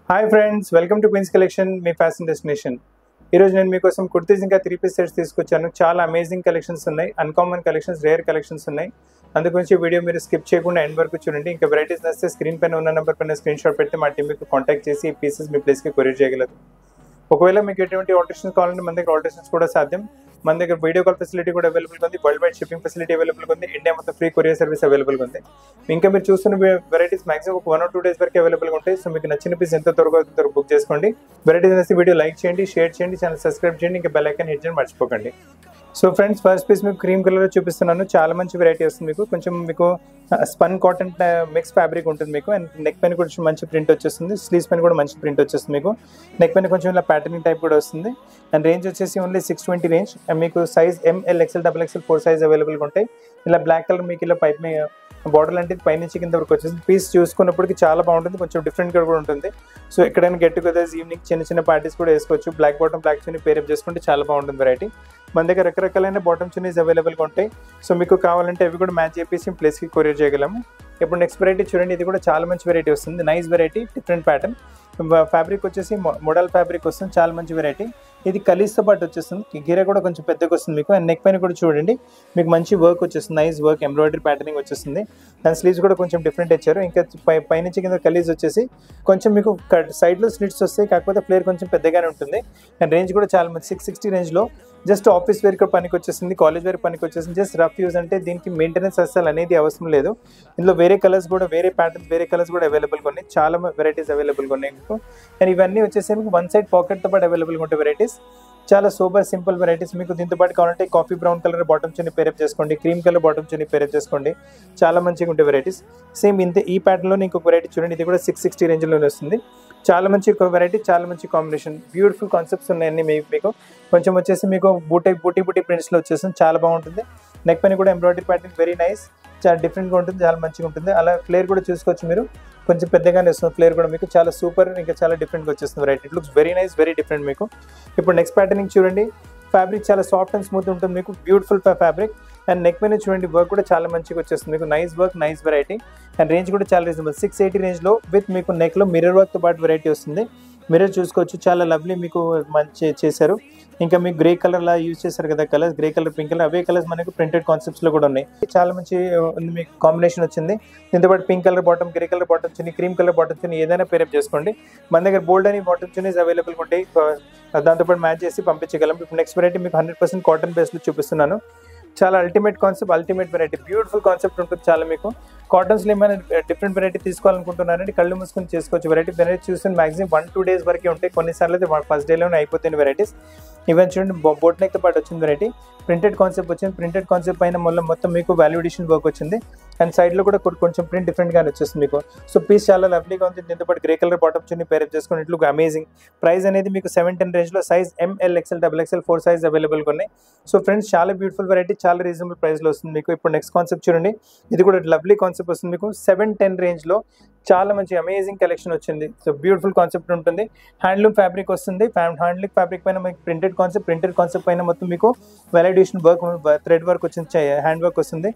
Hi friends, welcome to Queens Collection, మీ fashion destination. ఈరోజు నేను మీకోసం కుర్తీస్ ఇంకా 3-piece సెట్స్ తీసుకొచ్చాను. చాలా అమేజింగ్ కలెక్షన్స్ ఉన్నాయి, అన్కామన్ కలెక్షన్స్, రేర్ కలెక్షన్స్ ఉన్నాయి. అందుగురించి వీడియో మీరు స్కిప్ చేయకుండా ఎండ్ వరకు చూడండి. ఇంకా వెరైటీస్ నచ్చితే స్క్రీన్ పైన ఉన్న నెంబర్ పైన స్క్రీన్ షాట్ పెడితే మా టీం మీకు కాంటాక్ట్ చేసి ఈ పీసెస్ మీ ప్లేస్కి కొరియర్ చేయగలరు. ఒకవేళ మీకు ఎటువంటి ఆల్టరేషన్స్ కావాలంటే మన దగ్గర ఆల్టరేషన్స్ కూడా సాధ్యం. మన దగ్గర వీడియో కాల్ ఫెసిలిటీ కూడా అవైలబుల్గా ఉంది, వరల్డ్ వైడ్ షిప్పింగ్ ఫెసిలిటీ అవైలబుల్గా ఉంది, ఇండియా మొత్తం ఫ్రీ కొరియర్ సర్వీస్ అవైలబుల్గా ఉంది. ఇంకా మీరు చూస్తున్న వెరైటీస్ మాక్సిమం ఒక 1 or 2 days వరకు అవైలబుల్గా ఉంటాయి. సో మీకు నచ్చిన పీస్ ఎంత త్వరగా బుక్ చేసుకోండి. వెరైటీస్ నచ్చి వీడియో లైక్ చేయండి, షేర్ చేయండి, ఛానల్ సబ్స్క్రైబ్ చేయండి, ఇంకా బెల్ ఐకాన్ హిట్ చేయండి మర్చిపోకండి. సో ఫ్రెండ్స్, ఫస్ట్ పీస్ మీకు క్రీమ్ కలర్ చూపిస్తున్నాను. చాలా మంచి వెరైటీ వస్తుంది మీకు. కొంచెం మీకు స్పన్ కాటన్ మిక్స్ ఫ్యాబ్రిక్ ఉంటుంది మీకు. అండ్ నెక్ పైన కొంచెం మంచి ప్రింట్ వచ్చేస్తుంది, స్లీవ్స్ పైన కూడా మంచి ప్రింట్ వచ్చేస్తుంది మీకు. నెక్ పైన కొంచెం ఇలా ప్యాటర్నింగ్ టైప్ కూడా వస్తుంది. అండ్ రేంజ్ వచ్చేసి ఓన్లీ 620 రేంజ్. మీకు size ML, XL, XXL 4 size అవైలబుల్గా ఉంటాయి. ఇలా బ్లాక్ కలర్ మీకు ఇలా పైప్ బార్డర్ లాంటిది పైనుంచి కింద వరకు వచ్చేసి పీస్ చూసుకున్నప్పటికి చాలా బాగుంటుంది, కొంచెం డిఫరెంట్గా కూడా ఉంటుంది. సో ఎక్కడైనా గెట్ టుగెదర్స్, ఈవినింగ్ చిన్న పార్టీస్ కూడా వేసుకోవచ్చు. Black bottom black chunni pair చేసుకుంటే చాలా బాగుంటుంది వెరైటీ. మన దగ్గర రకరకాలైన బాటమ్ చున్నీస్ అవైలబుల్గా ఉంటాయి. సో మీకు కావాలంటే అవి కూడా మ్యాచ్ చేసి ప్లేస్కి కొరియర్ చేయగలము. ఇప్పుడు నెక్స్ట్ వెరైటీ చూడండి. ఇది కూడా చాలా మంచి వెరైటీ వస్తుంది, nice variety, different pattern. Fabric వచ్చేసి మోడల్ ఫ్యాబ్రిక్ వస్తుంది, చాలా మంచి వెరైటీ. ఇది కలీస్తో పాటు వచ్చేస్తుంది, గిర కూడా కొంచెం పెద్దగా వస్తుంది మీకు. అండ్ నెక్ పైన కూడా చూడండి మీకు మంచి వర్క్ వచ్చేస్తుంది, నైస్ వర్క్, ఎంబ్రాయిడరీ ప్యాటర్నింగ్ వచ్చేస్తుంది. దాని స్లీవ్స్ కూడా కొంచెం డిఫరెంట్ ఇచ్చారు. ఇంకా పైనుంచి కింద కలీస్ వచ్చేసి కొంచెం మీకు సైడ్లో స్లిట్స్ వస్తాయి, కాకపోతే ఫ్లేర్ కొంచెం పెద్దగానే ఉంటుంది. అండ్ రేంజ్ కూడా చాలా మంచి 660 రేంజ్లో. జస్ట్ ఆఫీస్ వేర్ పనికి వచ్చేసింది, కాలేజ్ వేర్ పనికి వచ్చేసింది. జస్ట్ రఫ్ యూజ్ అంటే దీనికి మెయింటెనెన్స్ అసలు అనేది అవసరం లేదు. ఇందులో వేరే కలర్స్ కూడా, వేరే ప్యాటర్న్స్, వేరే కలర్స్ కూడా అవైలబుల్గా ఉన్నాయి. చాలా వెరైటీస్ అవైలబుల్గా ఉన్నాయి మీకు. అండ్ ఇవన్నీ వచ్చేసి మీకు 1 side పాకెట్తో పాటు అవైలబుల్గా ఉంటాయి వెరైటీస్. చాలా సూపర్ సింపుల్ వెరైటీస్. మీకు దీంతో పాటు కావాలంటే coffee brown colour bottom chunni pair చేసుకోండి, cream colour bottom chunni pair చేసుకోండి. చాలా మంచిగా ఉంటాయి వెరైటీస్. సేమ్ ఇంతే ఈ ప్యాటర్న్లో ఇంకొక వెరైటీ చూడండి. ఇది కూడా 660 రేంజ్లోనే వస్తుంది. చాలా మంచి వెరైటీ, చాలా మంచి కాంబినేషన్, బ్యూటిఫుల్ కాన్సెప్ట్స్ ఉన్నాయన్నీ మీకు. కొంచెం వచ్చేసి మీకు బూటీ ప్రింట్స్లో వచ్చేస్తుంది, చాలా బాగుంటుంది. నెక్ పైన కూడా ఎంబ్రాయిడరీ ప్యాటర్న్ వెరీ నైస్, చాలా డిఫరెంట్గా ఉంటుంది, చాలా మంచిగా ఉంటుంది. అలా ఫ్లేర్ కూడా చూసుకోవచ్చు మీరు, కొంచెం పెద్దగానే వస్తుంది ఫ్లేర్ కూడా మీకు. చాలా సూపర్, ఇంకా చాలా డిఫరెంట్గా వచ్చేస్తుంది variety. It looks very nice, very different మీకు. ఇప్పుడు నెక్స్ట్ ప్యాటర్నింగ్ చూడండి. ఫ్యాబ్రిక్ చాలా సాఫ్ట్ అండ్ స్మూత్ ఉంటుంది మీకు, బ్యూటిఫుల్ ఫ్యాబ్రిక్. అండ్ నెక్ పైన చూడండి వర్క్ కూడా చాలా మంచిగా వచ్చేస్తుంది మీకు, nice work, nice variety. And range కూడా చాలా రీజనబుల్, 680 రేంజ్లో విత్ మీకు నెక్లో మిర్రర్ వర్క్తో పాటు వెరైటీ వస్తుంది. మిర్రర్ చూసుకోవచ్చు, చాలా లవ్లీ మీకు మంచి చేశారు. ఇంకా మీకు గ్రే కలర్లా యూజ్ చేశారు కదా colours, grey colour, pink colour, అవే కలర్స్ మనకు ప్రింటెడ్ కాన్సెప్ట్స్లో కూడా ఉన్నాయి. చాలా మంచి మీకు కాంబినేషన్ వచ్చింది. దీంతో పాటు pink colour bottom, grey colour bottom chunni, cream colour bottom chunni ఏదైనా పేరప్ చేసుకోండి. మన దగ్గర బోల్డ్ అని బాటమ్ చున్నీస్ అవైలబుల్గా ఉంటాయి, దాంతోపాటు మ్యాచ్ చేసి పంపించగలం. ఇప్పుడు నెక్స్ట్ వెరైటీ మీకు 100% కాటన్ బేస్లో చూపిస్తున్నాను. చాలా ultimate concept, ultimate variety, beautiful concept ఉంటుంది చాలా మీకు. కాటన్స్లో ఏమైనా డిఫరెంట్ వెరైటీ తీసుకోవాలనుకుంటున్నారంటే కళ్ళు మూసుకొని చేసుకోవచ్చు. వెరైటీ చూస్తున్న మాక్సిమం 1-2 days వరకే ఉంటాయి, కొన్నిసార్లు అయితే ఫస్ట్ డేలోనే అయిపోతుంది వెరైటీస్. ఈవెన్ చూడండి బోట్ నెక్తో పాటు వచ్చింది వెరైటీ, ప్రింటెడ్ కాన్సెప్ట్ వచ్చింది. ప్రింటెడ్ కాన్సెప్ట్ పైన మొత్తం మీకు వాల్యుడేషన్ వర్క్ వచ్చింది. అండ్ సైడ్లో కూడా కొంచెం ప్రింట్ డిఫరెంట్గానే వచ్చేస్తుంది మీకు. సో పీస్ చాలా లవ్లీగా ఉంది. దీంతో పాటు grey colour bottom chunni pair చేసుకుని ఇట్లు అమేజింగ్. ప్రైస్ అనేది మీకు 710 రేంజ్లో, size ML, XL, XXL 4 size అవైలబుల్గా ఉన్నాయి. సో ఫ్రెండ్స్, చాలా బ్యూటిఫుల్ వెరైటీ, చాలా రీజనబుల్ ప్రైస్లో వస్తుంది మీకు. ఇప్పుడు నెక్స్ట్ కాన్సెప్ట్ చూడండి. ఇది కూడా లవ్లీ కాన్సెప్ట్ వస్తుంది మీకు, 710 రేంజ్లో. చాలా మంచి అమేజింగ్ కలెక్షన్ వచ్చింది. సో బ్యూటిఫుల్ కాన్సెప్ట్ ఉంటుంది. హ్యాండ్లూమ్ ఫ్యాబ్రిక్ వస్తుంది. హ్యాండ్లూమ్ ఫ్యాబ్రిక్ పైన మీకు ప్రింటెడ్ కాన్సెప్ట్ పైన మొత్తం మీకు వాల్యుడేషన్ వర్క్, థ్రెడ్ వర్క్ వచ్చింది, హ్యాండ్ వర్క్ వస్తుంది.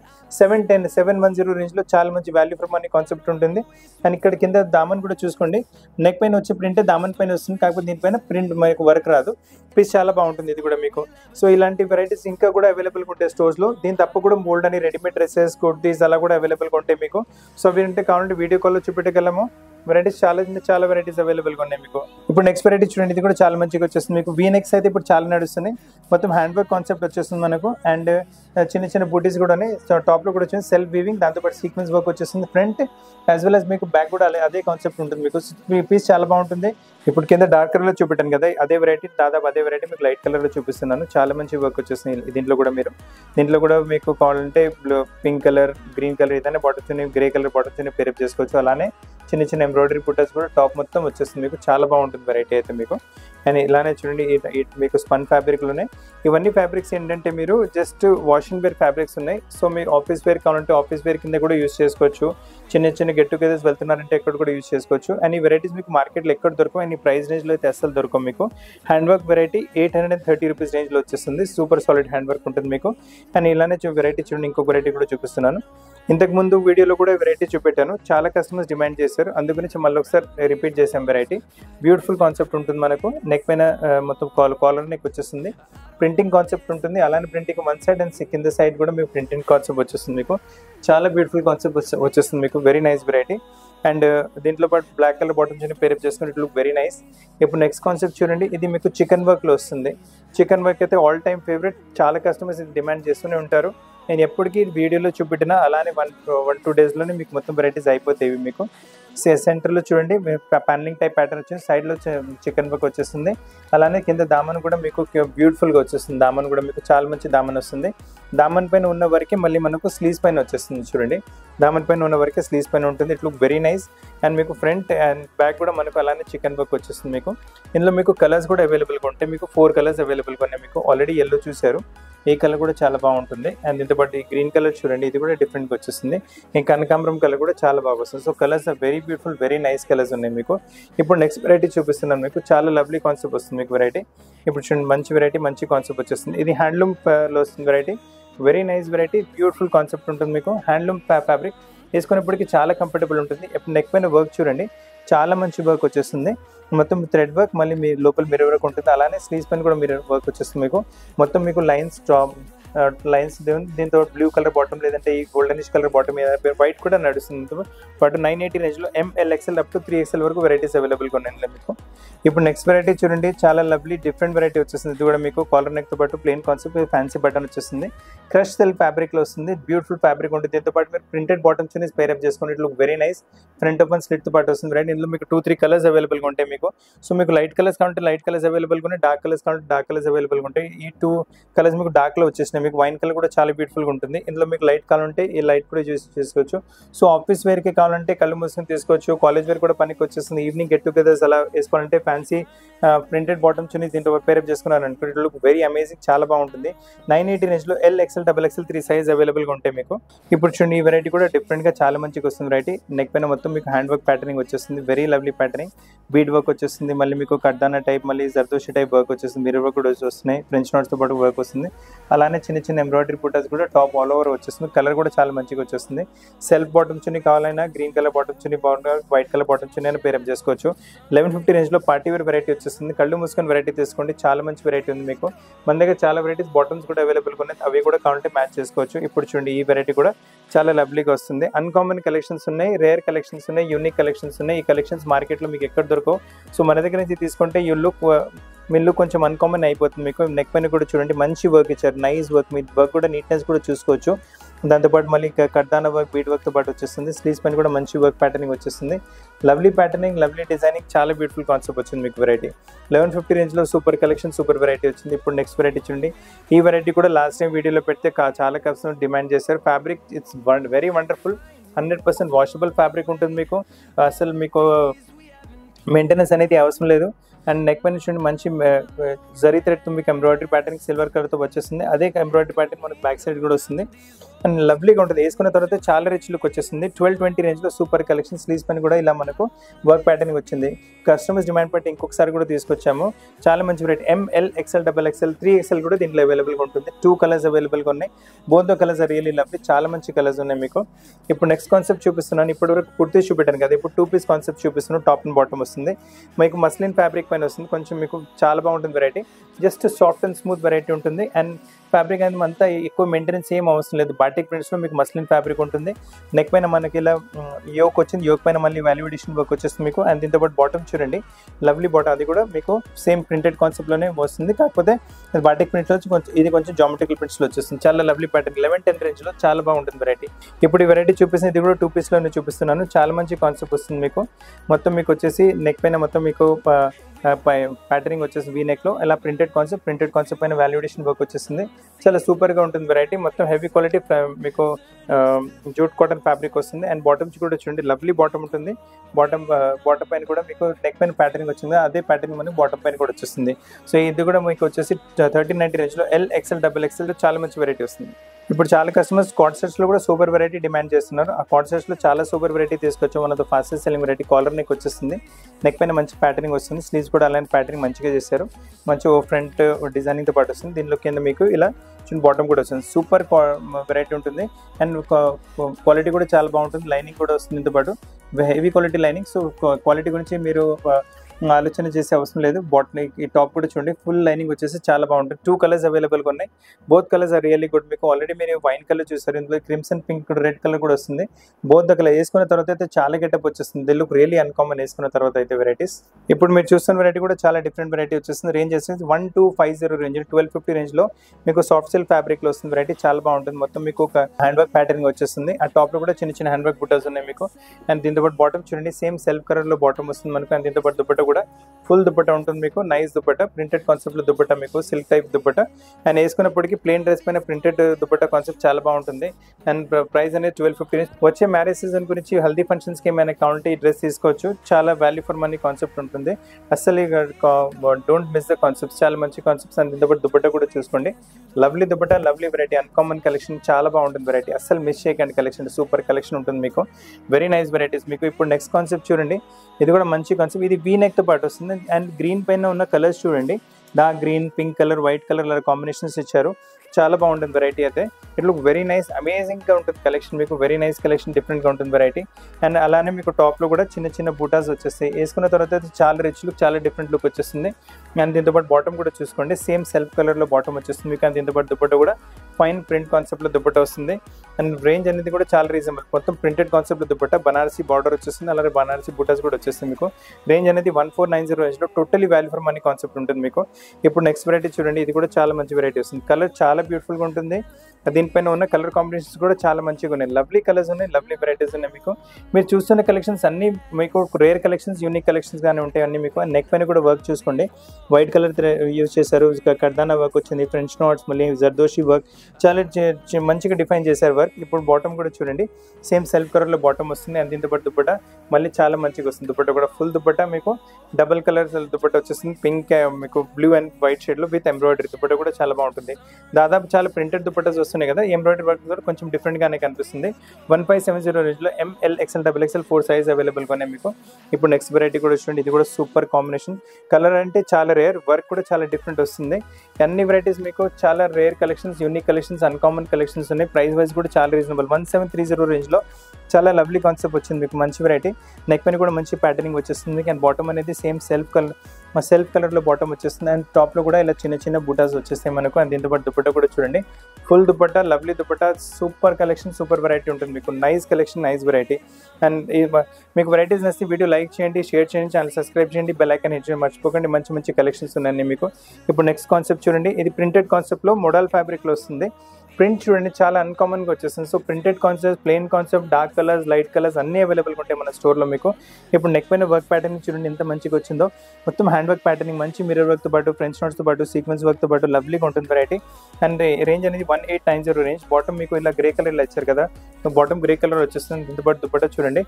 710 రేంజ్లో చాలా మంచి వాల్యూ ఫర్ మనీ కాన్సెప్ట్ ఉంటుంది. అండ్ ఇక్కడ కింద దామన్ కూడా చూసుకోండి. నెక్ పైన వచ్చే ప్రింట్ దామన్ పైన వస్తుంది, కాకపోతే దీనిపైన ప్రింట్ మనకు వర్క్ రాదు. పీస్ చాలా బాగుంటుంది ఇది కూడా మీకు. సో ఇలాంటి వెరైటీస్ ఇంకా కూడా అవైలబుల్గా ఉంటాయి స్టోర్స్లో. దీని తప్ప కూడా మోల్డ్ అని రెడీమేడ్ డ్రెస్సెస్, కుర్తీస్ అలా కూడా అవైలబుల్గా ఉంటాయి మీకు. సో అవి ఉంటే కావాలంటే వీడియో కాల్లో చూపెట్టగలము. వెరైటీస్ చాలా వెరైటీస్ అవైలబుల్గా ఉన్నాయి మీకు. ఇప్పుడు నెక్స్ట్ వెరైటీ చూడండి. ఇది కూడా చాలా మంచిగా వచ్చేస్తుంది మీకు. వీనెక్స్ అయితే ఇప్పుడు చాలా నడుస్తుంది. మొత్తం హ్యాండ్ వర్క్ కాన్సెప్ట్ వచ్చేస్తుంది మనకు. అండ్ చిన్న బూటీస్ కూడా ఉన్నాయి. సో టాప్లో కూడా వచ్చింది సెల్ఫ్ వీవింగ్, దాంతోపాటు సీక్వెన్స్ వర్క్ వచ్చేస్తుంది ఫ్రంట్ యాజ్ వెల్ యాజ్ మీకు బ్యాక్ కూడా అదే కాన్సెప్ట్ ఉంటుంది మీకు. మీ పీస్ చాలా బాగుంటుంది. ఇప్పుడు కింద డార్క్ కలర్లో చూపెట్టాను కదా, అదే వెరైటీ, దాదాపు అదే వెరైటీ మీకు లైట్ కలర్లో చూపిస్తున్నాను. చాలా మంచి వర్క్ వచ్చేస్తుంది దీంట్లో కూడా మీకు కావాలంటే పింక్ కలర్, గ్రీన్ కలర్ ఏదైనా bottom, grey colour bottom pair చేసుకోవచ్చు. అలానే చిన్న ఎంబ్రాయిడరీ బుట్టస్ కూడా టాప్ మొత్తం వచ్చేస్తుంది మీకు. చాలా బాగుంటుంది వెరైటీ అయితే మీకు. అండ్ ఇలానే చూడండి మీకు స్పన్ ఫ్యాబ్రిక్లోనే ఇవన్నీ ఫ్యాబ్రిక్స్ ఏంటంటే మీరు జస్ట్ వాషింగ్ వేర్ ఫ్యాబ్రిక్స్ ఉన్నాయి. సో మీరు ఆఫీస్ వేర్ కావాలంటే ఆఫీస్ వేర్ కింద కూడా యూస్ చేసుకోవచ్చు. చిన్న చిన్న గెట్ టుగెదర్స్ వెళ్తున్నారంటే ఎక్కడ కూడా యూస్ చేసుకోవచ్చు. అండ్ ఈ వెరైటీస్ మీకు మార్కెట్లో ఎక్కడ దొరకవు, అండ్ ఈ ప్రైస్ రేంజ్లో అయితే అస్సలు దొరకవు మీకు. హ్యాండ్ వర్క్ వెరైటీ 830 రూపీస్ రేంజ్లో వచ్చేస్తుంది. సూపర్ సాలిడ్ హ్యాండ్ వర్క్ ఉంటుంది మీకు. అండ్ ఇలానే వెరైటీ చూడండి, ఇంకొక వెరైటీ కూడా చూపిస్తున్నాను. ఇంతకుముందు వీడియోలో కూడా వెరైటీ చూపెట్టాను, చాలా కస్టమర్స్ డిమాండ్ చేశారు, అందుగురించి మళ్ళీ ఒకసారి రిపీట్ చేసాం. వెరైటీ బ్యూటిఫుల్ కాన్సెప్ట్ ఉంటుంది మనకు. నెక్ పైన మొత్తం కాలర్ నెక్ వచ్చేస్తుంది. ప్రింటింగ్ కాన్సెప్ట్ ఉంటుంది, అలానే ప్రింటింగ్ వన్ సైడ్ అండ్ కింద సైడ్ కూడా మీకు ప్రింటింగ్ కాన్సెప్ట్ వచ్చేస్తుంది మీకు. చాలా బ్యూటిఫుల్ కాన్సెప్ట్ వచ్చేస్తుంది మీకు. Very nice variety. అండ్ దీంట్లో పాటు బ్లాక్ కలర్ బాటమ్ చూడండి, పేరప్ చేసుకుని ఇట్ లుక్ వెరీ నైస్. ఇప్పుడు నెక్స్ట్ కాన్సెప్ట్ చూడండి, ఇది మీకు చికెన్ వర్క్లో వస్తుంది. చికెన్ వర్క్ అయితే ఆల్ టైమ్ ఫేవరెట్, చాలా కస్టమర్స్ ఇది డిమాండ్ చేస్తూనే ఉంటారు. నేను ఎప్పటికీ వీడియోలో చూపెట్టినా అలానే 1-2 డేస్లోనే మీకు మొత్తం వెరైటీస్ అయిపోతాయి మీకు. సెంటర్లో చూడండి ప్యానలింగ్ టైప్ ప్యాటర్న్ వచ్చింది, సైడ్లో చికెన్ వర్క్ వచ్చేస్తుంది. అలానే కింద దామన్ కూడా మీకు బ్యూటిఫుల్గా వచ్చేస్తుంది. దామన్ కూడా మీకు చాలా మంచి దామన్ వస్తుంది. దామన్ పైన ఉన్న వరకే మళ్ళీ మనకు స్లీవ్స్ పైన వచ్చేస్తుంది చూడండి. దామన్ పైన ఉన్న వరకే స్లీవ్స్ పైన ఉంటుంది. It look very nice. And మీకు ఫ్రంట్ అండ్ బ్యాక్ కూడా మనకు అలానే చికెన్ వర్క్ వచ్చేస్తుంది మీకు. ఇందులో మీకు కలర్స్ కూడా అవైలబుల్గా ఉంటాయి. మీకు 4 కలర్స్ అవైలబుల్గా ఉన్నాయి మీకు. ఆల్రెడీ ఎల్లో చూశారు, ఈ కలర్ కూడా చాలా బాగుంటుంది. అండ్ దీంతో పాటు ఈ గ్రీన్ కలర్ చూడండి, ఇది కూడా డిఫరెంట్గా వచ్చేస్తుంది. ఈ కనకాంబరం కలర్ కూడా చాలా బాగా వస్తుంది. So colours are very beautiful, very nice colours ఉన్నాయి మీకు. ఇప్పుడు నెక్స్ట్ వెరైటీ చూపిస్తున్నాను మీకు. చాలా లవ్లీ కాన్సెప్ట్ వస్తుంది మీకు వెరైటీ. ఇప్పుడు చూడండి, మంచి వెరైటీ, మంచి కాన్సెప్ట్ వచ్చేస్తుంది. ఇది హ్యాండ్లూమ్లో వస్తుంది variety. Very nice variety, beautiful concept ఉంటుంది మీకు. హ్యాండ్లూమ్ ఫ్యాబ్రిక్ వేసుకున్నప్పటికీ చాలా కంఫర్టబుల్ ఉంటుంది. ఇప్పుడు నెక్ పైన వర్క్ చూడండి, చాలా మంచి వర్క్ వచ్చేస్తుంది. మొత్తం థ్రెడ్ వర్క్, మళ్ళీ మీ లోపల మిర్రర్ వర్క్ ఉంటుంది. అలానే స్లీవ్స్ పైన కూడా మిర్రర్ వర్క్ వచ్చేస్తుంది మీకు. మొత్తం మీకు లైన్స్ దీంతో బ్లూ కలర్ బాటమ్, లేదంటే ఈ గోల్డెనిష్ కలర్ బాటమ్, వైట్ కూడా నడుస్తుంది. బట్ 980 రేంజ్లో MLXL అప్ టు 3XL వరకు వెరైటీస్ అవైలబుల్గా ఉన్నాయి మీకు. ఇప్పుడు నెక్స్ట్ వెరైటీ చూడండి, చాలా లవ్లీ డిఫరెంట్ వెరైటీ వచ్చేస్తుంది. ఇది కూడా మీకు కాలర్ నెక్తో పాటు ప్లెయిన్ కాన్సెప్ట్, ఫ్యాన్సీ బటన్ వచ్చేస్తుంది. క్రష్ సెల్ ఫ్యాబ్రిక్లో వస్తుంది. బ్యూటిఫుల్ ఫ్యాబ్రిక్ ఉంటుంది. దీంతో పాటు మీరు ప్రింటెడ్ బాటమ్స్ పేరప్ చేసుకుని it look very nice. Front open స్లిట్తో పాటు వస్తుంది రైట్. ఇందులో మీకు 2-3 కలర్స్ అవైలబుల్గా ఉంటాయి మీకు. సో మీకు లైట్ కలర్స్ కావాలంటే లైట్ కలర్స్ అవైలబుల్గా ఉన్నాయి, డార్క్ కలర్స్ కావాలంటే డార్క్ కలర్స్ అవైలబుల్గా ఉంటాయి. ఈ 2 కలర్స్ మీకు డార్క్లో వచ్చేసినాయి. మీకు వైన్ కలర్ కూడా చాలా బ్యూటిఫుల్గా ఉంటుంది. ఇందులో మీకు లైట్ కావాలంటే ఈ లైట్ కూడా చేసుకోవచ్చు. సో ఆఫీస్ వేర్కి కావాలంటే కళ్ళు మూసుకొని తీసుకోవచ్చు. కాలేజ్ వేర్ కూడా పనికి వచ్చేస్తుంది. ఈవినింగ్ గెట్ టుగెదర్స్ అలా వేసుకోవాలంటే ఫ్యాన్సీ ప్రింటెడ్ బాటమ్స్ దీంతో పేరప్ చేసుకున్నారు అనుకో, ఇట్ లుక్ వెరీ అమేజింగ్, చాలా బాగుంటుంది. 980 రేంజ్లో LXL, XXL 3 సైజ్ అవైలబుల్గా ఉంటాయి మీకు. ఇప్పుడు చూడండి, ఈ వెరైటీ కూడా డిఫరెంట్గా చాలా మంచిగా వస్తుంది వెరైటీ. నెక్ పైన మొత్తం మీకు హ్యాండ్ వర్క్ ప్యాటర్నింగ్ వచ్చేస్తుంది. Very lovely patterning, bead work వచ్చేస్తుంది. మళ్ళీ మీకు కర్దానా టైప్, మళ్ళీ జర్దోషి టైప్ వర్క్ వచ్చేస్తుంది. మిర్రర్ వర్క్ కూడా వస్తున్నాయి. ఫ్రెంచ్ నోట్స్తో పాటు వర్క్ వస్తుంది. అలానే చిన్న చిన్న ఎంబ్రాయిడరీ బుటాస్ కూడా టాప్ ఆల్ ఓవర్ వచ్చేస్తుంది. కలర్ కూడా చాలా మంచిగా వచ్చేస్తుంది. సెల్ఫ్ బాటమ్ చున్నీ కావాలన్నా గ్రీన్ కలర్ బాటమ్ చున్నీ బాగుంటుంది, వైట్ కలర్ బాటమ్ చున్నీ అయినా పేరప్ చేసుకోవచ్చు. 1150 రేంజ్లో పార్టీ వేర్ వెరైటీ వచ్చేస్తుంది. కళ్ళు మూసుకొని వెరైటీ తీసుకోండి, చాలా మంచి వెరైటీ ఉంది మీకు. మన దగ్గర చాలా వెరైటీస్ బాటమ్స్ కూడా అవైలబుల్గా ఉన్నాయి, అవి కూడా కావాలంటే మ్యాచ్ చేసుకోవచ్చు. ఇప్పుడు చూడండి, ఈ వెరైటీ కూడా చాలా లవ్లీగా వస్తుంది. అన్కామన్ కలెక్షన్స్ ఉన్నాయి, రేర్ కలెక్షన్స్ ఉన్నాయి, యూనిక్ కలెక్షన్స్ ఉన్నాయి. ఈ కలెక్షన్స్ మార్కెట్లో మీకు ఎక్కడ దొరకవు. సో మన దగ్గర నుంచి తీసుకుంటే మీ లుక్ కొంచెం అన్కామన్ అయిపోతుంది మీకు. నెక్ పైన కూడా చూడండి, మంచి వర్క్ ఇచ్చారు, నైస్ వర్క్. మీ వర్క్ కూడా నీట్నెస్ కూడా చూసుకోవచ్చు. దాంతోపాటు మళ్ళీ కర్దానా వర్క్, బీడ్ వర్క్తో పాటు వచ్చేస్తుంది. స్లీవ్స్ పైన కూడా మంచి వర్క్ ప్యాటర్నింగ్ వచ్చేస్తుంది. లవ్లీ ప్యాటర్నింగ్, లవ్లీ డిజైనింగ్, చాలా బ్యూటిఫుల్ కాన్సెప్ట్ వచ్చింది మీకు వెరైటీ. 1150 రేంజ్లో సూపర్ కలెక్షన్, సూపర్ వెరైటీ వచ్చింది. ఇప్పుడు నెక్స్ట్ వెరైటీ చూడండి. ఈ వెరైటీ కూడా లాస్ట్ టైం వీడియోలో పెడితే చాలా కస్టమర్ డిమాండ్ చేశారు. Fabric it's very wonderful, 100% washable fabric ఉంటుంది మీకు. అసలు మీకు మెయింటెనెన్స్ అనేది అవసరం లేదు. అండ్ నెక్ పైన చూడండి, మంచి జరీ థ్రెడ్తో మీకు ఎంబ్రాయిడరీ ప్యాటర్న్ సిల్వర్ కలర్తో వచ్చేస్తుంది. అదే ఎంబ్రాయిడరీ ప్యాటర్న్ మనకు బ్యాక్ సైడ్ కూడా వస్తుంది. అండ్ లవ్లీగా ఉంటుంది. వేసుకున్న తర్వాత చాలా రిచ్ లుక్ వచ్చేస్తుంది. 1220 రేంజ్లో సూపర్ కలెక్షన్. స్లీవ్స్ పైన కూడా ఇలా మనకు వర్క్ ప్యాటర్నింగ్ వచ్చింది. కస్టమర్స్ డిమాండ్ బట్టి ఇంకొకసారి కూడా తీసుకొచ్చాము. చాలా మంచి వెరైటీ. MLXL, XXL 3XL కూడా దీంట్లో అవైలబుల్గా ఉంటుంది. 2 కలర్స్ అవైలబుల్గా ఉన్నాయి. Both the colours are really lovely, చాలా మంచి కలర్స్ ఉన్నాయి మీకు. ఇప్పుడు నెక్స్ట్ కాన్సెప్ట్ చూపిస్తున్నాను. ఇప్పుడు వరకు కుర్తీస్ చూపెట్టాను కదా, ఇప్పుడు 2 పీస్ కాన్సెప్ట్ చూపిస్తున్నాను. టాప్ అండ్ బాటమ్ వస్తుంది మీకు. మస్లిన్ ఫ్యాబ్రిక్ పైన వస్తుంది. కొంచెం మీకు చాలా బాగుంటుంది variety. Just soft and smooth variety ఉంటుంది. అండ్ ఫ్యాబ్రిక్ అనేది అంతా ఎక్కువ మెయింటెనెన్స్ ఏం అవసరం లేదు. బాటిక్ ప్రింట్స్లో మీకు మస్లిన్ ఫ్యాబ్రిక్ ఉంటుంది. నెక్ పైన మనకి ఇలా యోక్ వచ్చింది. యోక్ పైన మళ్ళీ వాల్యూ ఎడిషన్ వర్క్ వచ్చేస్తుంది మీకు. అండ్ దీంతో పాటు బాటమ్ చూడండి, లవ్లీ బాటమ్. అది కూడా మీకు సేమ్ ప్రింటెడ్ కాన్సెప్ట్లోనే వస్తుంది. కాకపోతే బాటిక్ ప్రింట్లో కొంచెం ఇది కొంచెం జామెట్రికల్ ప్రింట్స్లో వచ్చేస్తుంది. చాలా లవ్లీ ప్యాటర్న్. 1110 రేంజ్లో చాలా బాగుంటుంది వెరైటీ. ఇప్పుడు ఈ వెరైటీ చూపిస్తుంది, ఇది కూడా 2 పీస్లోనే చూపిస్తున్నాను. చాలా మంచి కాన్సెప్ట్ వస్తుంది మీకు. మొత్తం మీకు వచ్చేసి నెక్ పైన మొత్తం మీకు ప్యాటర్నింగ్ వచ్చేసి వీ నెక్లో ఇలా ప్రింటెడ్ కాన్సెప్ట్ పైన వాల్యుడేషన్ వర్క్ వచ్చేస్తుంది. చాలా సూపర్గా ఉంటుంది వెరైటీ. మొత్తం హెవీ క్వాలిటీ మీకు జూట్ కాటన్ ఫ్యాబ్రిక్ వస్తుంది. అండ్ బాటమ్స్ కూడా చూడండి, లవ్లీ బాటమ్ ఉంటుంది. బాటమ్ పైన కూడా మీకు నెక్ పైన ప్యాటర్నింగ్ వచ్చింది, అదే ప్యాటర్నింగ్ మనకి బాటమ్ పైన కూడా వచ్చేస్తుంది. సో ఇది కూడా మీకు వచ్చేసి 1390 రేంజ్లో XL, XXL చాలా మంచి వెరైటీ వస్తుంది. ఇప్పుడు చాలా కస్టమర్స్ కార్డ్ సెట్స్లో కూడా సూపర్ వెరైటీ డిమాండ్ చేస్తున్నారు. ఆ కార్డ్ సెట్స్లో చాలా సూపర్ వెరైటీ తీసుకొచ్చాం. One of the fastest selling variety. Collar neck వచ్చేస్తుంది, నెక్ పైన మంచి ప్యాటర్నింగ్ వస్తుంది. స్లీవ్స్ కూడా అలాంటి ప్యాటర్నింగ్ మంచిగా చేశారు. మంచి ఫ్రంట్ డిజైనింగ్తో పాటు వస్తుంది. దీనిలో కింద మీకు ఇలా చిన్న బాటమ్ కూడా వస్తుంది. సూపర్ వెరైటీ ఉంటుంది. అండ్ క్వాలిటీ కూడా చాలా బాగుంటుంది. లైనింగ్ కూడా వస్తుంది దీంతో పాటు, heavy quality lining. So quality గురించి మీరు ఆలోచన చేసే అవసరం లేదు. ఈ టాప్ కూడా చూడండి, ఫుల్ లైనింగ్ వచ్చేసి చాలా బాగుంటుంది. 2 కలర్స్ అవైలబుల్గా ఉన్నాయి. Both colours are really good. మీకు ఆల్రెడీ మీరు వైన్ కలర్ చూసారు, ఇందులో క్రిమ్సన్ పింక్ రెడ్ కలర్ కూడా వస్తుంది. బోత్ ద కలర్ వేసుకున్న తర్వాత అయితే చాలా గెటప్ వచ్చేస్తుంది. ది లుక్ రియల్లీ అన్కామన్ వేసుకున్న తర్వాత అయితే వెరైటీస్. ఇప్పుడు మీరు చూస్తున్న వెరైటీ కూడా చాలా డిఫరెంట్ వెరైటీ వచ్చేస్తుంది. రేంజ్ వచ్చేసి 1250 రేంజ్, 1250 రేంజ్లో మీకు సాఫ్ట్ సిల్క్ ఫ్యాబ్రిక్లో వస్తుంది. వెరైటీ చాలా బాగుంటుంది. మొత్తం మీకు ఒక హ్యాండ్ వర్క్ ప్యాటర్నింగ్ వచ్చేస్తుంది. ఆ టాప్లో కూడా చిన్న చిన్న హ్యాండ్ వర్క్ బుటాస్ ఉన్నాయి మీకు. అండ్ దీంతో పాటు బాటమ్ చూడండి, సేమ్ సెల్ఫ్ కలర్లో బాటమ్ వస్తుంది మనకు. అండ్ దీంతో పాటు దుపట్టా కూడా ఫుల్ దుపట్టా ఉంటుంది మీకు. నైస్ దుపట్టా, ప్రింటెడ్ కాన్సెప్ట్లో దుపట్టా మీకు, సిల్క్ టైప్ దుపట్టా. అండ్ వేసుకున్నప్పటికీ ప్లెయిన్ డ్రెస్ పైన ప్రింటెడ్ దుపట్టా కాన్సెప్ట్ చాలా బాగుంటుంది. అండ్ ప్రైస్ అనేది 1250. వచ్చే మ్యారేజ్ సీజన్ గురించి, హల్దీ ఫంక్షన్స్కి ఏమైనా కావాలంటే ఈ డ్రెస్ తీసుకోవచ్చు. చాలా వాల్యూ ఫర్ మనీ కాన్సెప్ట్ ఉంటుంది. అస్సలు డోంట్ మిస్ ద కాన్సెప్ట్స్, చాలా మంచి కాన్సెప్ట్స్. అండ్ దీంతో పాటు దుపట్టా కూడా చూసుకోండి, lovely dupatta, lovely variety, uncommon collection, చాలా బాగుంటుంది వెరైటీ. అస్సలు మిస్ చేయకండి కలెక్షన్, సూపర్ కలెక్షన్ ఉంటుంది మీకు. వెరీ నైస్ వెరైటీస్ మీకు. ఇప్పుడు నెక్స్ట్ కాన్సెప్ట్ చూడండి, ఇది కూడా మంచి కాన్సెప్ట్. ఇది వీ నెక్తో పాటు వస్తుంది. అండ్ గ్రీన్ పైన ఉన్న కలర్స్ చూడండి, dark green, pink colour, white colour combinations ఇచ్చారు. చాలా బాగుంటుంది వెరైటీ అయితే. ఇట్ లుక్ వెరీ నైస్, అమేజింగ్గా ఉంటుంది కలెక్షన్ మీకు. వెరీ నైస్ కలెక్షన్, డిఫరెంట్గా ఉంటుంది వెరైటీ. అండ్ అలానే మీకు టాప్లో కూడా చిన్న చిన్న బూటాస్ వచ్చేస్తాయి. వేసుకున్న తర్వాత అయితే చాలా రిచ్ లుక్, చాలా డిఫరెంట్ లుక్ వచ్చేస్తుంది. అండ్ దీంతో పాటు బాటమ్ కూడా చూసుకోండి, సేమ్ సెల్ఫ్ కలర్లో బాటమ్ వచ్చేస్తుంది మీకు. అండ్ దీంతో పాటు దుపట్టా కూడా ఫైన్ ప్రింట్ కాన్సెప్ట్లో దుపట్టా వస్తుంది. అండ్ రేంజ్ అనేది కూడా చాలా రీజనబుల్. మొత్తం ప్రింటెడ్ కాన్సెప్ట్లో దుపట్టా, బనారసీ బార్డర్ వచ్చేస్తుంది. అలాగే బనారసీ బూటాస్ కూడా వచ్చేస్తుంది మీకు. రేంజ్ అనేది 1490 రేంజ్లో totally value for money concept ఉంటుంది మీకు. ఇప్పుడు నెక్స్ట్ వెరైటీ చూడండి, ఇది కూడా చాలా మంచి వెరైటీ వస్తుంది. కలర్ చాలా బ్యూటిఫుల్గా ఉంటుంది. దీనిపైన ఉన్న కలర్ కాంబినేషన్స్ కూడా చాలా మంచిగా ఉన్నాయి. లవ్లీ కలర్స్ ఉన్నాయి, లవ్లీ వెరైటీస్ ఉన్నాయి మీకు. మీరు చూస్తున్న కలెక్షన్స్ అన్నీ మీకు రేర్ కలెక్షన్స్, యూనిక్ కలెక్షన్స్ గానే ఉంటాయి అన్నీ మీకు. నెక్ పైన కూడా వర్క్ చూసుకోండి, వైట్ కలర్ యూజ్ చేశారు. కర్దానా వర్క్ వచ్చింది, ఫ్రెంచ్ నోట్స్, మళ్ళీ జర్దోషి వర్క్, చాలా మంచిగా డిఫైన్ చేశారు వర్క్. ఇప్పుడు బాటమ్ కూడా చూడండి, సేమ్ సెల్ఫ్ కలర్లో బాటమ్ వస్తుంది. అండ్ దీంతో పాటు దుపట్టా మళ్ళీ చాలా మంచిగా వస్తుంది. దుపట్టా కూడా ఫుల్ దుపట్టా మీకు, డబుల్ కలర్ దుపట్టా వచ్చేస్తుంది. పింక్ మీకు బ్లూ అండ్ వైట్ షేడ్లో విత్ ఎంబ్రాయిడరీ. దుపట్టా కూడా చాలా బాగుంటుంది. దాదాపు చాలా ప్రింటెడ్ దుపట్టాస్ వస్తున్నాయి కదా, ఎంబ్రాయిడరీ వర్క్ కూడా కొంచెం డిఫరెంట్గానే కనిపిస్తుంది. 1570 రేంజ్లో ML, XL, XXL 4 సైజ్ అవైలబుల్గా ఉన్నాయి మీకు. ఇప్పుడు నెక్స్ట్ వెరైటీ కూడా చూడండి, ఇది కూడా సూపర్ కాంబినేషన్. కలర్ అంటే చాలా రేర్, వర్క్ కూడా చాలా డిఫరెంట్ వస్తుంది. అన్ని వెరైటీస్ మీకు చాలా rare collections, unique collections, uncommon collections ఉన్నాయి. ప్రైస్ వైజ్ కూడా చాలా రీజనబుల్. 1730 రేంజ్లో చాలా లవ్లీ కాన్సెప్ట్ వచ్చింది మీకు, మంచి వెరైటీ. నెక్ పైన కూడా మంచి ప్యాటర్నింగ్ వచ్చేస్తుంది. అండ్ బాటమ్ అనేది సేమ్ సెల్ఫ్ కలర్లో బాటమ్ వచ్చేస్తుంది. అండ్ టాప్లో కూడా ఇలా చిన్న చిన్న బూటాస్ వచ్చేస్తాయి మనకు. అండ్ దీంతో పాటు దుపట్టా కూడా చూడండి, full dupatta, lovely dupatta, super collection, super variety ఉంటుంది మీకు. Nice collection, nice variety. And మీకు వెరైటీస్ నచ్చితే వీడియో లైక్ చేయండి, షేర్ చేయండి, ఛానల్ సబ్స్క్రైబ్ చేయండి, బెల్ ఐకాన్ హిట్ చేయండి మర్చిపోకండి. మంచి మంచి కలెక్షన్స్ ఉన్నాయి మీకు. ఇప్పుడు నెక్స్ట్ కాన్సెప్ట్ చూడండి, ఇది ప్రింటెడ్ కాన్సెప్ట్లో మోడల్ ఫ్యాబ్రిక్లో వస్తుంది. ప్రింట్ చూడండి చాలా అన్కామన్గా వచ్చేస్తుంది. So printed concept, plain concept, dark colours, light colours అన్నీ అవైలబుల్గా ఉంటాయి మన స్టోర్లో మీకు. ఇప్పుడు నెక్ పైన వర్క్ ప్యాటర్నింగ్ చూడండి ఎంత మంచిగా వచ్చిందో. మొత్తం హ్యాండ్ వర్క్ ప్యాటర్నింగ్, మంచి మిర్రర్ వర్క్తో పాటు, ఫ్రెంచ్ నోట్స్తో పాటు, సీక్వెన్స్ వర్క్తో పాటు లవ్లీగా ఉంటుంది వెరైటీ. అండ్ రేంజ్ అనేది 1890 రేంజ్. బాటమ్ మీకు ఇలా గ్రే కలర్లో ఇచ్చారు కదా, బాటమ్ గ్రే కలర్ వచ్చేస్తుంది. దీంతో పాటు దుపట్టా చూడండి,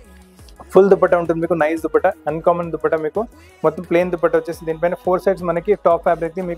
ఫుల్ దుపట్టా ఉంటుంది మీకు. నైస్ దుపట్టా, అన్కామన్ దుపట్టా మీకు. మొత్తం ప్లెయిన్ దుపట్టా వచ్చేసి దీనిపైన 4 సైడ్స్ మనకి టాప్ ఫ్యాబ్రిక్ది మీకు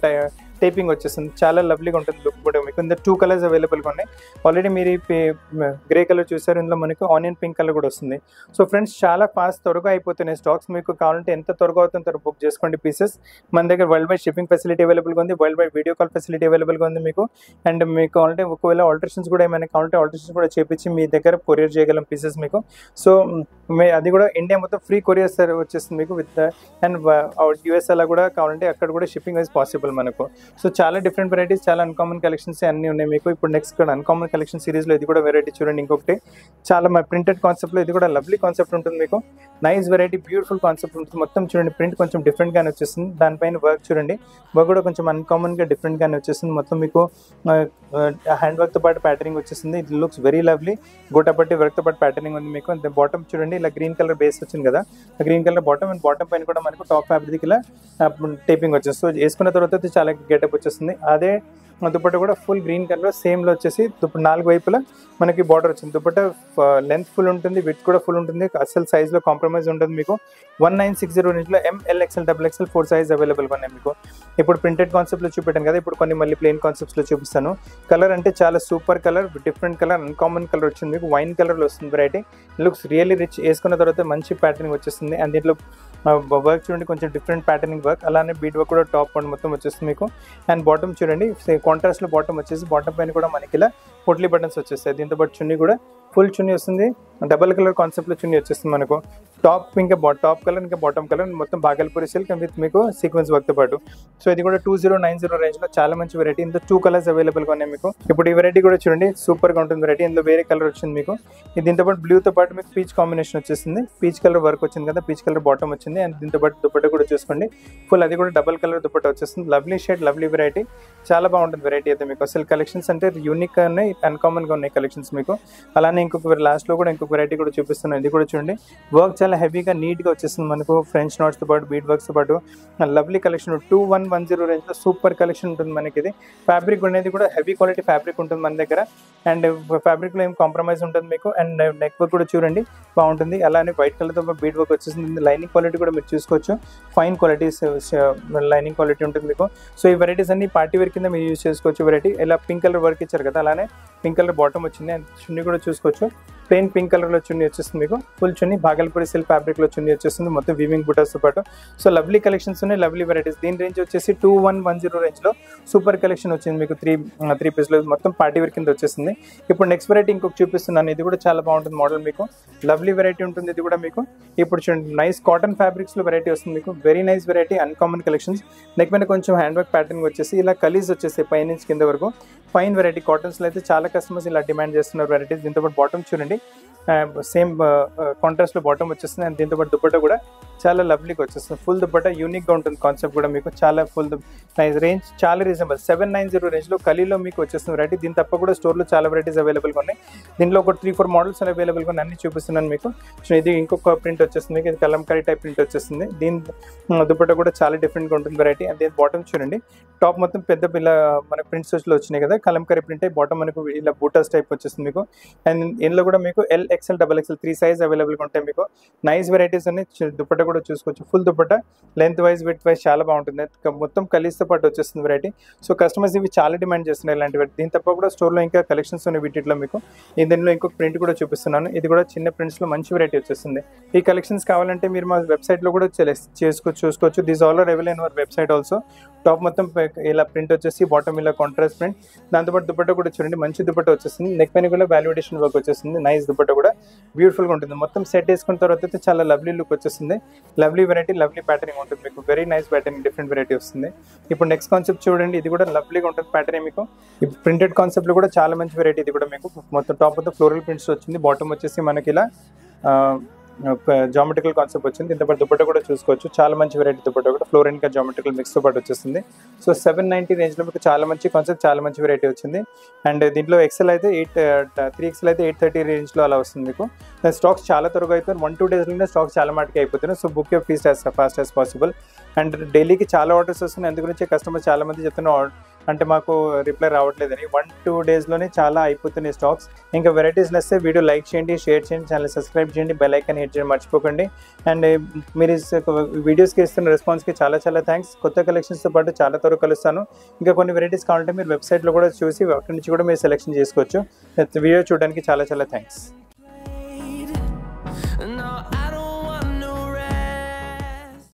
టేపింగ్ వచ్చేస్తుంది. చాలా లవ్లీగా ఉంటుంది లుక్ కూడా మీకు. ఇందులో 2 కలర్స్ అవైలబుల్గా ఉన్నాయి. ఆల్రెడీ మీరు గ్రే కలర్ చూసారు, ఇందులో మనకు ఆనియన్ పింక్ కలర్ కూడా వస్తుంది. సో ఫ్రెండ్స్ చాలా ఫాస్ట్, త్వరగా అయిపోతున్నాయి స్టాక్స్. మీకు కావాలంటే ఎంత త్వరగా అవుతుందో బుక్ చేసుకోండి పీసెస్. మన దగ్గర వరల్డ్ వైడ్ షిప్పింగ్ ఫెసిలిటీ అవైలబుల్గా ఉంది, world wide video call facility అవైలబుల్గా ఉంది మీకు. అండ్ మీకు కావాలంటే ఒకవేళ ఆల్టరేషన్స్ కూడా ఏమైనా కావాలంటే ఆల్టరేషన్స్ కూడా చేపించి మీ దగ్గర కొరియర్ చేయగలం పీసెస్ మీకు. సో అది కూడా ఇండియా మొత్తం ఫ్రీ కొరియర్ వచ్చేస్తుంది మీకు విత్. అండ్ US అలా కూడా కావాలంటే అక్కడ కూడా షిప్పింగ్ వైజ్ పాసిబుల్ మనకు. సో చాలా డిఫరెంట్ వెరైటీస్, చాలా అన్కామన్ కలెక్షన్స్ అన్నీ ఉన్నాయి మీకు. ఇప్పుడు నెక్స్ట్ కూడా అన్కామన్ కలెక్షన్ సిరీస్లో ఇది కూడా వెరైటీ చూడండి. ఇంకొకటి చాలా ప్రింటెడ్ కాన్సెప్ట్లో ఇది కూడా లవ్లీ కాన్సెప్ట్ ఉంటుంది మీకు. నైస్ వెరైటీ, బ్యూటిఫుల్ కాన్సెప్ట్ ఉంటుంది. మొత్తం చూడండి ప్రింట్ కొంచెం డిఫరెంట్గానే వచ్చేస్తుంది. దానిపైన వర్క్ చూడండి, వర్క్ కూడా కొంచెం అన్కామన్గా డిఫరెంట్గానే వచ్చేస్తుంది. మొత్తం మీకు హ్యాండ్ వర్క్తో పాటు ప్యాటర్నింగ్ వచ్చేస్తుంది. It looks very lovely. Gotapatti వర్క్తో పాటు ప్యాటర్నింగ్ ఉంది మీకు. అంతే బాటమ్ చూడండి, ఇలా గ్రీన్ కలర్ బేస్ వచ్చింది కదా, green colour bottom and bottom పైన కూడా మనకు టాప్ ఫ్యాబ్రిక్ ఇలా టేపింగ్ వచ్చేస్తుంది. సో వేసుకున్న తర్వాత చాలా గెటప్ వచ్చేస్తుంది. అదే దుపట్టా కూడా ఫుల్ గ్రీన్ కలర్ సేమ్లో వచ్చేసి 4 వైపులా మనకి బార్డర్ వచ్చింది. దుపట్టా లెంత్ ఫుల్ ఉంటుంది, విడ్త్ కూడా ఫుల్ ఉంటుంది. అసలు సైజ్లో కాంప్రమైజ్ ఉంటుంది మీకు. 1960 రేంజ్లో MLXL XXL 4 సైజ్ అవైలబుల్ ఉన్నాయి మీకు. ఇప్పుడు ప్రింటెడ్ కాన్సెప్ట్లో చూపెట్టాను కదా, ఇప్పుడు కొన్ని మళ్ళీ ప్లెయిన్ కాన్సెప్ట్స్లో చూపిస్తాను. కలర్ అంటే చాలా super colour, different colour, uncommon colour వచ్చింది మీకు. వైన్ కలర్లో వస్తుంది వెరైటీ. Looks really rich. వేసుకున్న తర్వాత మంచి ప్యాటర్నింగ్ వచ్చేస్తుంది. అండ్ దీంట్లో వర్క్ చూడండి, కొంచెం డిఫరెంట్ ప్యాటర్నింగ్ వర్క్, అలానే బీడ్ వర్క్ కూడా టాప్ అండ్ మొత్తం వచ్చేస్తుంది మీకు. అండ్ బాటమ్ చూడండి, కాంట్రాస్ట్లో బాటమ్ వచ్చేసి బాటమ్ పైన కూడా మనకి ఇలా పొట్లీ బటన్స్ వచ్చేస్తాయి. దీంతో పాటు చున్నీ కూడా ఫుల్ చున్నీ వస్తుంది. డబల్ కలర్ కాన్సెప్ట్లో చున్నీ వచ్చేస్తుంది మనకు. టాప్ ఇంకా టాప్ కలర్ ఇంకా బాటమ్ కలర్ మొత్తం బాగల్పూరి సిల్క్ విత్ మీకు సీక్వెన్స్ వర్క్తో పాటు. సో ఇది కూడా 2090 రేంజ్లో చాలా మంచి వెరైటీ. ఇందులో 2 కలర్స్ అవైలబుల్గా ఉన్నాయి మీకు. ఇప్పుడు ఈ వెరైటీ కూడా చూడండి, సూపర్గా ఉంటుంది వెరైటీ. ఇందులో వేరే కలర్ వచ్చింది మీకు. దీంతో పాటు బ్లూతో పాటు మీకు పీచ్ కాంబినేషన్ వచ్చేసింది. పీచ్ కలర్ వర్క్ వచ్చింది కదా, పీచ్ కలర్ బాటమ్ వచ్చింది. అండ్ దీంతో పాటు దుపట్టా కూడా చూసుకోండి, ఫుల్ అది కూడా డబల్ కలర్ దుపట్టా వచ్చేస్తుంది. లవ్లీ షేడ్, లవ్లీ వెరైటీ, చాలా బాగుంటుంది వెరైటీ అయితే మీకు. అసలు కలెక్షన్స్ అంటే యూనిక్గా ఉన్నాయి, అన్కామన్గా ఉన్నాయి కలెక్షన్స్ మీకు. అలానే ఇంకొక లాస్ట్లో కూడా ఇంకొక వెరైటీ కూడా చూపిస్తున్నాను. ఇది కూడా చూడండి, వర్క్ చాలా హెవీగా నీట్గా వచ్చేస్తుంది మనకు. ఫ్రెంచ్ నాట్స్తో పాటు బీడ్ వర్క్స్తో పాటు లవ్లీ కలెక్షన్. 2110 రేంజ్లో సూపర్ కలెక్షన్ ఉంటుంది మనకి. ఇది ఫ్యాబ్రిక్ అనేది కూడా హెవీ క్వాలిటీ ఫ్యాబ్రిక్ ఉంటుంది మన దగ్గర. అండ్ ఫ్యాబ్రిక్లో ఏం కాంప్రమైజ్ ఉంటుంది మీకు. అండ్ నెక్ వర్క్ కూడా చూడండి బాగుంటుంది. అలానే వైట్ కలర్తో బీడ్ వర్క్ వచ్చేసింది. లైనింగ్ క్వాలిటీ కూడా మీరు చూసుకోవచ్చు, ఫైన్ క్వాలిటీ లైనింగ్ క్వాలిటీ ఉంటుంది మీకు. సో ఈ వెరైటీస్ అన్ని పార్టీ వేర్ కింద మీరు యూజ్ చేసుకోవచ్చు. వెరైటీ ఇలా పింక్ కలర్ వర్క్ ఇచ్చారు కదా, అలానే పింక్ కలర్ బాటమ్ వచ్చింది. అండ్ చున్నీ కూడా చూసుకోవచ్చు, ప్లెయిన్ పింక్ కలర్లో చున్నీ వచ్చేస్తుంది మీకు. ఫుల్ చున్నీ బాగల్పూరి సిల్క్ ఫ్యాబ్రిక్లో చున్నీ వచ్చేస్తుంది, మొత్తం వీవింగ్ బుటాస్తో పాటు. సో లవ్లీ కలెక్షన్స్ ఉన్నాయి, లవ్లీ వెరైటీస్. దీని రేంజ్ వచ్చేసి 2110 రేంజ్లో సూపర్ కలెక్షన్ వచ్చింది మీకు. 3 పీస్లో మొత్తం పార్టీ వేర్ కింద వచ్చేసింది. ఇప్పుడు నెక్స్ట్ వెరైటీ ఇంకొక చూపిస్తున్నాను. ఇది కూడా చాలా బాగుంటుంది మోడల్ మీకు. లవ్లీ వెరైటీ ఉంటుంది ఇది కూడా మీకు. ఇప్పుడు చూడండి, నైస్ కాటన్ ఫ్యాబ్రిక్స్లో వెరైటీ వస్తుంది మీకు. Very nice variety, uncommon collections. Neck మీద కొంచెం హ్యాండ్ వర్క్ ప్యాటర్న్ వచ్చేసి ఇలా కలీజ్ వచ్చేస్తాయి పై నుంచి కింద వరకు. Fine variety. కాటన్స్లో అయితే చాలా కస్టమర్స్ ఇలా డిమాండ్ చేస్తున్నారు వెరైటీస్. దీంతో పాటు బాటమ్ చూడండి, సేమ్ కాంట్రాస్ట్లో బాటమ్ వచ్చేస్తుంది. అండ్ దీంతో పాటు దుపట్టా కూడా చాలా లవ్లీగా వచ్చేస్తుంది. ఫుల్ దుపట్టా యూనిక్గా ఉంటుంది కాన్సెప్ట్ కూడా మీకు. చాలా ఫుల్ నైస్ రేంజ్, చాలా రీజనబుల్. 790 రేంజ్లో కలిలో మీకు వచ్చేస్తుంది వెరైటీ. దీని తప్ప కూడా స్టోర్లో చాలా వెరైటీస్ అవైలబుల్గా ఉన్నాయి. దీంట్లో ఒక 3-4 మోడల్స్ అవైలబుల్గా ఉన్నాయి, అన్ని చూపిస్తున్నాను మీకు. సో ఇది ఇంకొక ప్రింట్ వచ్చేస్తుంది, ఇది కలంకారీ టైప్ ప్రింట్ వచ్చేస్తుంది. దీని దుపట్టా కూడా చాలా డిఫరెంట్గా ఉంటుంది వెరైటీ. అండ్ దీని బాటమ్ చూడండి, టాప్ మొత్తం పెద్ద పిల్ల మన ప్రింట్స్ వచ్చినాయి కదా, కలంకారీ ప్రింట్. బాటమ్ మనకు ఇలా బూటాస్ టైప్ వచ్చేస్తుంది మీకు. అండ్ ఇందులో కూడా మీకు LXL XXL 3 సైజ్ అవైలబుల్గా ఉంటాయి మీకు. నైస్ వెరైటీస్ అన్ని. దుపట్టా కూడా చూసుకోవచ్చు, full dupatta length wise with wise చాలా బాగుంటుంది. మొత్తం కలీస్తో పాటు వచ్చేస్తుంది వెరైటీ. సో కస్టమర్స్ ఇవి చాలా డిమాండ్ చేస్తున్నారు ఇలాంటి వెరైటీ. దీని తప్ప కూడా స్టోర్లో ఇంకా కలెక్షన్స్ ఉన్నాయి వీటిలో మీకు. దీనిలో ఇంకొక ప్రింట్ కూడా చూపిస్తున్నాను. ఇది కూడా చిన్న ప్రింట్స్లో మంచి వెరైటీ వచ్చేస్తుంది. ఈ కలెక్షన్స్ కావాలంటే మీరు మా వెబ్సైట్లో కూడా చూసుకోవచ్చు. These all are available in our website also. Top మొత్తం ఇలా ప్రింట్ వచ్చేసి, బాటమ్ ఇలా కాంట్రాస్ట్ ప్రింట్. దాంతోపాటు దుపట్టా కూడా చూడండి, మంచి దుపట్టా వచ్చేస్తుంది. నెక్ పైన కూడా వాల్యుడేషన్ వర్క్ వచ్చేస్తుంది. నైస్ దుపట్టా కూడా బ్యూటిఫుల్గా ఉంటుంది. మొత్తం సెట్ వేసుకున్న తర్వాత అయితే చాలా లవ్లీ లుక్ వచ్చేస్తుంది. లవ్లీ వెరైటీ, లవ్లీ ప్యాటర్నింగ్ ఉంటుంది మీకు. Very nice patterning, different variety వస్తుంది. ఇప్పుడు నెక్స్ట్ కాన్సెప్ట్ చూడండి, ఇది కూడా లవ్లీగా ఉంటుంది ప్యాటర్న్ మీకు. ఈ ప్రింటెడ్ కాన్సెప్ట్లో కూడా చాలా మంచి వెరైటీ. ఇది కూడా మీకు మొత్తం టాప్ మొత్తం ఫ్లోరల్ ప్రింట్స్ వచ్చింది. బాటమ్ వచ్చేసి మనకి ఇలా జామెట్రికల్ కాన్సెప్ట్ వచ్చింది. దీంతో పాటు దుపట్టా కూడా చూసుకోవచ్చు, చాలా మంచి వెరైటీ దుపట్టా కూడా. ఫ్లోర్ ఇంకా జామెట్రికల్ మిక్స్తో పాటు వచ్చేస్తుంది. సో 790 రేంజ్లో మీకు చాలా మంచి కాన్సెప్ట్, చాలా మంచి వెరైటీ వచ్చింది. అండ్ దీంట్లో XL అయితే 3XL అయితే 830 రేంజ్లో అలా వస్తుంది మీకు. స్టాక్స్ చాలా త్వరగా అవుతుంది. 1-2 డేస్లోనే స్టాక్స్ చాలా మటుకు అయిపోతున్నాయి. So book your fast as possible. And డైలీకి చాలా ఆర్డర్స్ వస్తున్నాయి, అందుగురించి కస్టమర్ చాలా మంది చెప్తున్నారు అంటే మాకు రిప్లై రావట్లేదని. 1-2 డేస్లోనే చాలా అయిపోతున్నాయి స్టాక్స్. ఇంకా వెరైటీస్ నచ్చితే వీడియో లైక్ చేయండి, షేర్ చేయండి, ఛానల్ సబ్స్క్రైబ్ చేయండి, బెల్ ఐకాన్ హిట్ చేయడం మర్చిపోకండి. అండ్ మీరు వీడియోస్కి ఇస్తున్న రెస్పాన్స్కి చాలా చాలా థ్యాంక్స్. కొత్త కలెక్షన్స్తో పాటు చాలా త్వరగా కలుస్తాను. ఇంకా కొన్ని వెరైటీస్ కావాలంటే మీరు వెబ్సైట్లో కూడా చూసి అక్కడి నుంచి కూడా మీరు సెలెక్షన్ చేసుకోవచ్చు. వీడియో చూడడానికి చాలా చాలా థ్యాంక్స్.